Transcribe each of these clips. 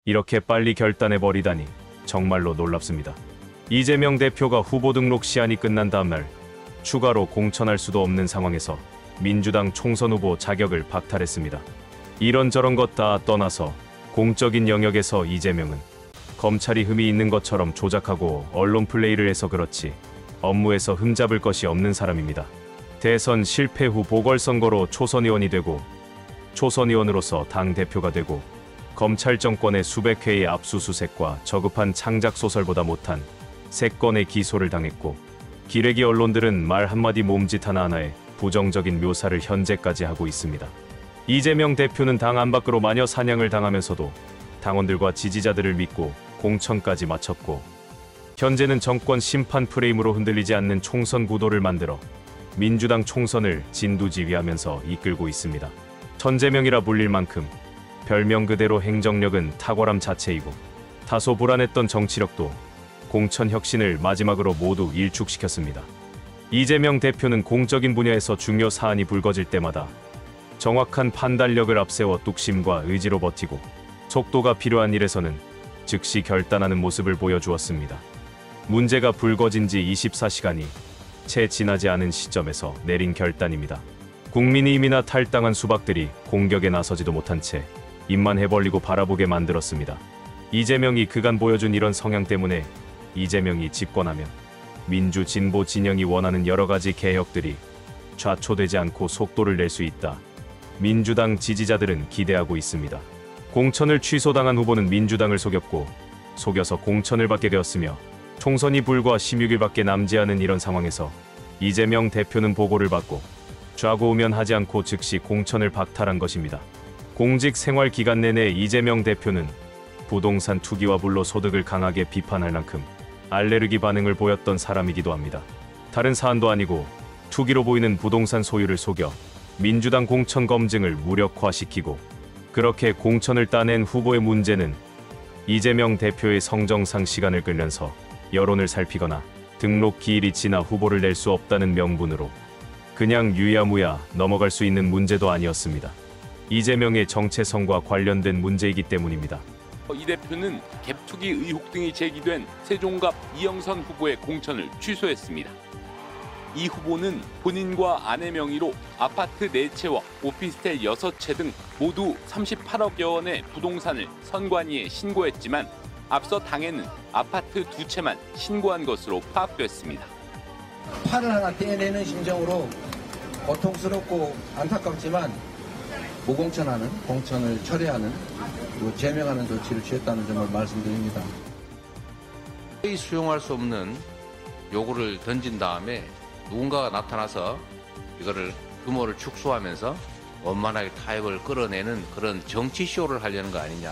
이렇게 빨리 결단해버리다니 정말로 놀랍습니다. 이재명 대표가 후보 등록 시한이 끝난 다음날 추가로 공천할 수도 없는 상황에서 민주당 총선 후보 자격을 박탈했습니다. 이런저런 것 다 떠나서 공적인 영역에서 이재명은 검찰이 흠이 있는 것처럼 조작하고 언론 플레이를 해서 그렇지 업무에서 흠잡을 것이 없는 사람입니다. 대선 실패 후 보궐선거로 초선 의원이 되고 초선 의원으로서 당대표가 되고 검찰 정권의 수백 회의 압수수색과 저급한 창작소설보다 못한 3건의 기소를 당했고 기레기 언론들은 말 한마디 몸짓 하나하나에 부정적인 묘사를 현재까지 하고 있습니다. 이재명 대표는 당 안팎으로 마녀 사냥을 당하면서도 당원들과 지지자들을 믿고 공천까지 마쳤고 현재는 정권 심판 프레임으로 흔들리지 않는 총선 구도를 만들어 민주당 총선을 진두지휘하면서 이끌고 있습니다. 천재명이라 불릴 만큼 별명 그대로 행정력은 탁월함 자체이고 다소 불안했던 정치력도 공천 혁신을 마지막으로 모두 일축시켰습니다. 이재명 대표는 공적인 분야에서 중요 사안이 불거질 때마다 정확한 판단력을 앞세워 뚝심과 의지로 버티고 속도가 필요한 일에서는 즉시 결단하는 모습을 보여주었습니다. 문제가 불거진 지 24시간이 채 지나지 않은 시점에서 내린 결단입니다. 국민의힘이나 탈당한 수박들이 공격에 나서지도 못한 채 입만 해벌리고 바라보게 만들었습니다. 이재명이 그간 보여준 이런 성향 때문에 이재명이 집권하면 민주 진보 진영이 원하는 여러가지 개혁들이 좌초되지 않고 속도를 낼 수 있다. 민주당 지지자들은 기대하고 있습니다. 공천을 취소당한 후보는 민주당을 속여서 공천을 받게 되었으며 총선이 불과 16일밖에 남지 않은 이런 상황에서 이재명 대표는 보고를 받고 좌고우면하지 않고 즉시 공천을 박탈한 것입니다. 공직 생활 기간 내내 이재명 대표는 부동산 투기와 불로소득을 강하게 비판할 만큼 알레르기 반응을 보였던 사람이기도 합니다. 다른 사안도 아니고 투기로 보이는 부동산 소유를 속여 민주당 공천 검증을 무력화시키고 그렇게 공천을 따낸 후보의 문제는 이재명 대표의 성정상 시간을 끌면서 여론을 살피거나 등록 기일이 지나 후보를 낼 수 없다는 명분으로 그냥 유야무야 넘어갈 수 있는 문제도 아니었습니다. 이재명의 정체성과 관련된 문제이기 때문입니다. 이 대표는 갭투기 의혹 등이 제기된 세종갑 이영선 후보의 공천을 취소했습니다. 이 후보는 본인과 아내 명의로 아파트 4채와 오피스텔 6채 등 모두 38억여 원의 부동산을 선관위에 신고했지만 앞서 당에는 아파트 2채만 신고한 것으로 파악됐습니다. 팔을 하나 떼내는 심정으로 고통스럽고 안타깝지만 무공천하는 공천을 철회하는 그리고 제명하는 조치를 취했다는 점을 말씀드립니다. 수용할 수 없는 요구를 던진 다음에 누군가가 나타나서 이거를 규모를 축소하면서 원만하게 타협을 끌어내는 그런 정치쇼를 하려는 거 아니냐.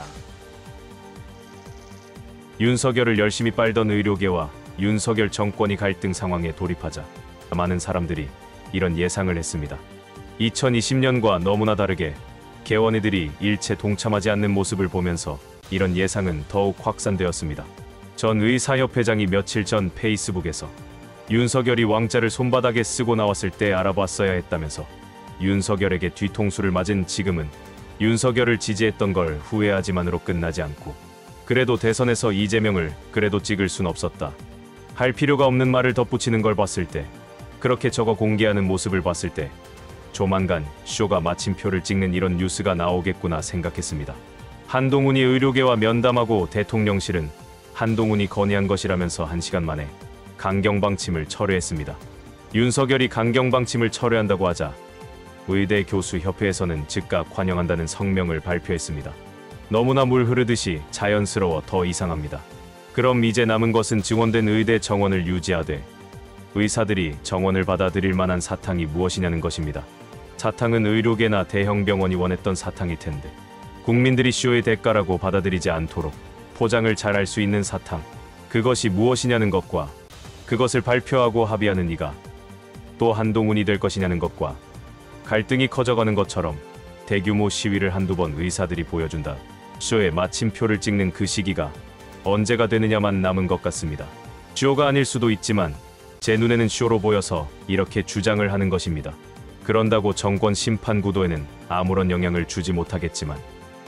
윤석열을 열심히 빨던 의료계와 윤석열 정권이 갈등 상황에 돌입하자 많은 사람들이 이런 예상을 했습니다. 2020년과 너무나 다르게 개원이들이 일체 동참하지 않는 모습을 보면서 이런 예상은 더욱 확산되었습니다. 전 의사협회장이 며칠 전 페이스북에서 윤석열이 왕자를 손바닥에 쓰고 나왔을 때 알아봤어야 했다면서 윤석열에게 뒤통수를 맞은 지금은 윤석열을 지지했던 걸 후회하지만으로 끝나지 않고 그래도 대선에서 이재명을 그래도 찍을 순 없었다. 할 필요가 없는 말을 덧붙이는 걸 봤을 때 그렇게 적어 공개하는 모습을 봤을 때 조만간 쇼가 마침표를 찍는 이런 뉴스가 나오겠구나 생각했습니다. 한동훈이 의료계와 면담하고 대통령실은 한동훈이 건의한 것이라면서 1시간 만에 강경방침을 철회했습니다. 윤석열이 강경방침을 철회한다고 하자 의대 교수협회에서는 즉각 환영한다는 성명을 발표했습니다. 너무나 물 흐르듯이 자연스러워 더 이상합니다. 그럼 이제 남은 것은 증원된 의대 정원을 유지하되 의사들이 정원을 받아들일 만한 사탕이 무엇이냐는 것입니다. 사탕은 의료계나 대형 병원이 원했던 사탕일 텐데 국민들이 쇼의 대가라고 받아들이지 않도록 포장을 잘할 수 있는 사탕, 그것이 무엇이냐는 것과 그것을 발표하고 합의하는 이가 또 한동훈이 될 것이냐는 것과 갈등이 커져가는 것처럼 대규모 시위를 한두 번 의사들이 보여준다. 쇼의 마침표를 찍는 그 시기가 언제가 되느냐만 남은 것 같습니다. 쇼가 아닐 수도 있지만 제 눈에는 쇼로 보여서 이렇게 주장을 하는 것입니다. 그런다고 정권 심판 구도에는 아무런 영향을 주지 못하겠지만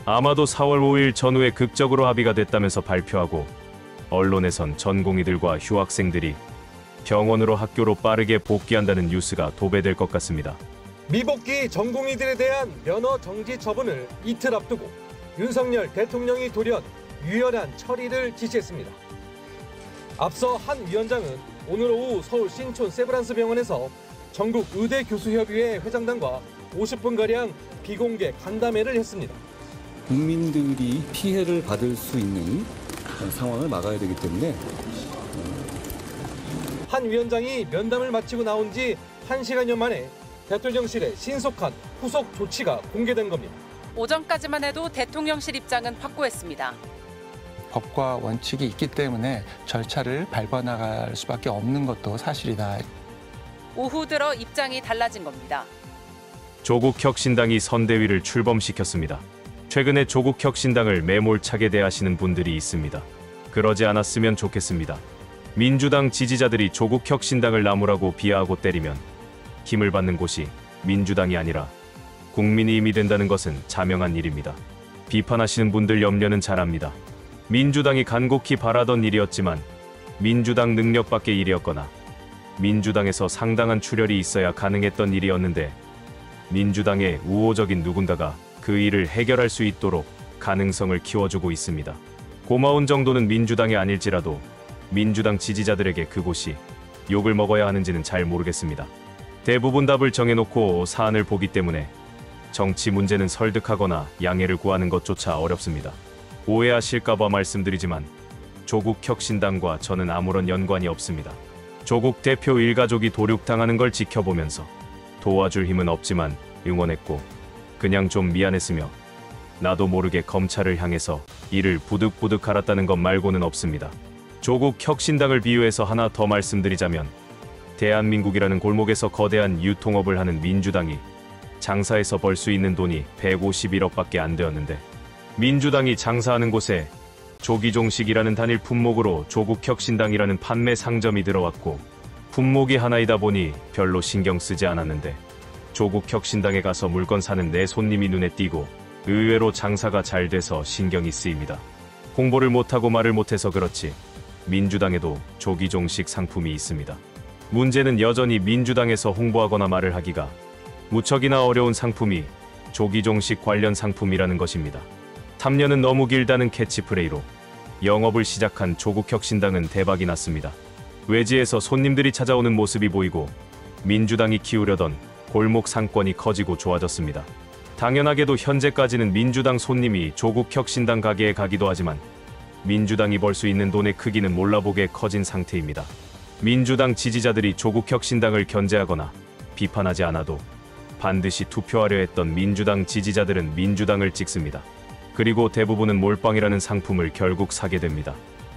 아마도 4월 5일 전후에 극적으로 합의가 됐다면서 발표하고 언론에선 전공의들과 휴학생들이 병원으로 학교로 빠르게 복귀한다는 뉴스가 도배될 것 같습니다. 미복귀 전공의들에 대한 면허 정지 처분을 이틀 앞두고 윤석열 대통령이 돌연 유연한 처리를 지시했습니다. 앞서 한 위원장은 오늘 오후 서울 신촌 세브란스 병원에서 전국 의대 교수협의회 회장단과 50분가량 비공개 간담회를 했습니다. 국민들이 피해를 받을 수 있는 상황을 막아야 되기 때문에 한 위원장이 면담을 마치고 나온 지 1시간여 만에 대통령실의 신속한 후속 조치가 공개된 겁니다. 오전까지만 해도 대통령실 입장은 확고했습니다. 법과 원칙이 있기 때문에 절차를 밟아나갈 수밖에 없는 것도 사실이다. 오후 들어 입장이 달라진 겁니다. 조국 혁신당이 선대위를 출범시켰습니다. 최근에 조국 혁신당을 매몰차게 대하시는 분들이 있습니다. 그러지 않았으면 좋겠습니다. 민주당 지지자들이 조국 혁신당을 나무라고 비하하고 때리면 힘을 받는 곳이 민주당이 아니라 국민이 힘이 된다는 것은 자명한 일입니다. 비판하시는 분들 염려는 잘합니다. 민주당이 간곡히 바라던 일이었지만 민주당 능력 밖의 일이었거나 민주당에서 상당한 출혈이 있어야 가능했던 일이었는데 민주당의 우호적인 누군가가 그 일을 해결할 수 있도록 가능성을 키워주고 있습니다. 고마운 정도는 민주당이 아닐지라도 민주당 지지자들에게 그곳이 욕을 먹어야 하는지는 잘 모르겠습니다. 대부분 답을 정해놓고 사안을 보기 때문에 정치 문제는 설득하거나 양해를 구하는 것조차 어렵습니다. 오해하실까봐 말씀드리지만 조국 혁신당과 저는 아무런 연관이 없습니다. 조국 대표 일가족이 도륙당하는 걸 지켜보면서 도와줄 힘은 없지만 응원했고 그냥 좀 미안했으며 나도 모르게 검찰을 향해서 이를 부득부득 갈았다는 것 말고는 없습니다. 조국 혁신당을 비유해서 하나 더 말씀드리자면 대한민국이라는 골목에서 거대한 유통업을 하는 민주당이 장사해서 벌 수 있는 돈이 151억밖에 안 되었는데 민주당이 장사하는 곳에 조기종식이라는 단일 품목으로 조국혁신당이라는 판매 상점이 들어왔고 품목이 하나이다 보니 별로 신경 쓰지 않았는데 조국혁신당에 가서 물건 사는 내 손님이 눈에 띄고 의외로 장사가 잘 돼서 신경이 쓰입니다. 홍보를 못하고 말을 못해서 그렇지 민주당에도 조기종식 상품이 있습니다. 문제는 여전히 민주당에서 홍보하거나 말을 하기가 무척이나 어려운 상품이 조기종식 관련 상품이라는 것입니다. 3년은 너무 길다는 캐치프레이로 영업을 시작한 조국혁신당은 대박이 났습니다. 외지에서 손님들이 찾아오는 모습이 보이고 민주당이 키우려던 골목 상권이 커지고 좋아졌습니다. 당연하게도 현재까지는 민주당 손님이 조국혁신당 가게에 가기도 하지만 민주당이 벌 수 있는 돈의 크기는 몰라보게 커진 상태입니다. 민주당 지지자들이 조국혁신당을 견제하거나 비판하지 않아도 반드시 투표하려 했던 민주당 지지자들은 민주당을 찍습니다. 그리고 대부분은 몰빵이라는 상품을 결국 사게 됩니다.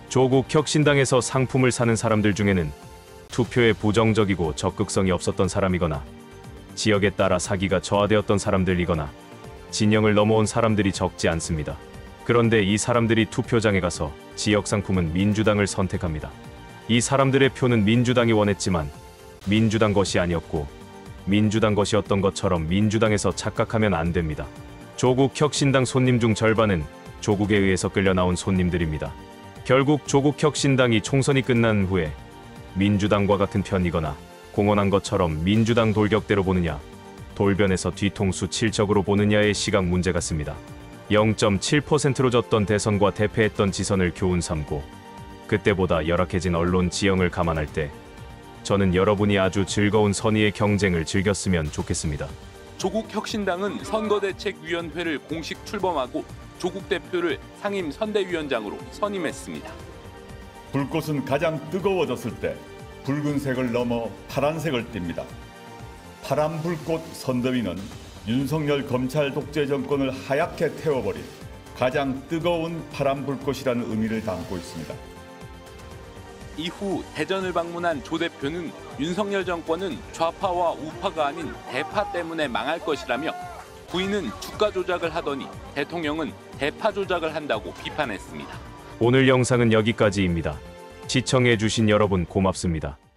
조국혁신당에서 상품을 사는 사람들 중에는 투표에 부정적이고 적극성이 없었던 사람이거나 지역에 따라 사기가 저하되었던 사람들이거나 진영을 넘어온 사람들이 적지 않습니다. 그런데 이 사람들이 투표장에 가서 지역 상품은 민주당을 선택합니다. 이 사람들의 표는 민주당이 원했지만 민주당 것이 아니었고 민주당 것이었던 것처럼 민주당에서 착각하면 안 됩니다. 조국혁신당 손님 중 절반은 조국에 의해서 끌려 나온 손님들입니다. 결국 조국혁신당이 총선이 끝난 후에 민주당과 같은 편이거나 공언한 것처럼 민주당 돌격대로 보느냐, 돌변해서 뒤통수 칠적으로 보느냐의 시각 문제 같습니다. 0.7%로 졌던 대선과 대패했던 지선을 교훈 삼고 그때보다 열악해진 언론 지형을 감안할 때 저는 여러분이 아주 즐거운 선의의 경쟁을 즐겼으면 좋겠습니다. 조국혁신당은 선거대책위원회를 공식 출범하고 조국 대표를 상임 선대위원장으로 선임했습니다. 불꽃은 가장 뜨거워졌을 때 붉은색을 넘어 파란색을 띱니다. 파란 불꽃 선대위는 윤석열 검찰 독재 정권을 하얗게 태워버린 가장 뜨거운 파란 불꽃이라는 의미를 담고 있습니다. 이후 대전을 방문한 조 대표는 윤석열 정권은 좌파와 우파가 아닌 대파 때문에 망할 것이라며 부인은 주가 조작을 하더니 대통령은 대파 조작을 한다고 비판했습니다. 오늘 영상은 여기까지입니다. 시청해주신 여러분 고맙습니다.